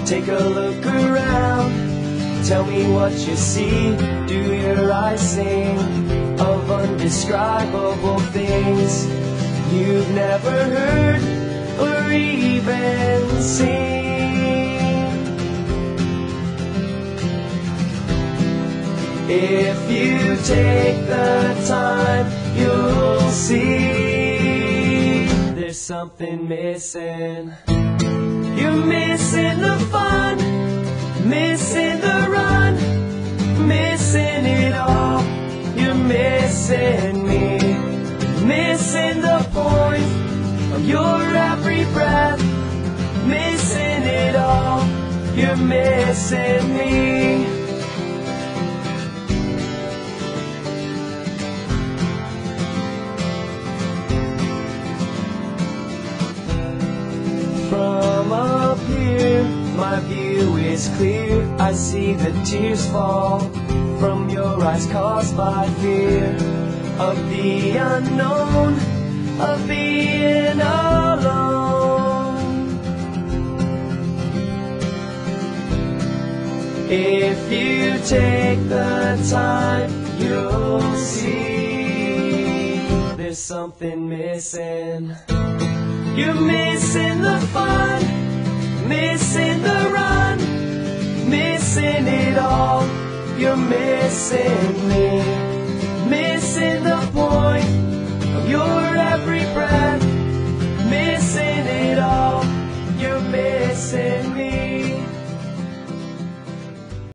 Take a look around, tell me what you see. Do your eyes sing of undescribable things you've never heard or even seen? If you take the time, you'll see there's something missing. You're missing the fun, missing the run, missing it all. You're missing me, missing the point of your every breath, missing it all. You're missing me. From up here, my view is clear. I see the tears fall from your eyes caused by fear of the unknown, of being alone. If you take the time, you'll see there's something missing. You're missing the fun, missing the run, missing it all. You're missing me, missing the point of your every breath, missing it all. You're missing me.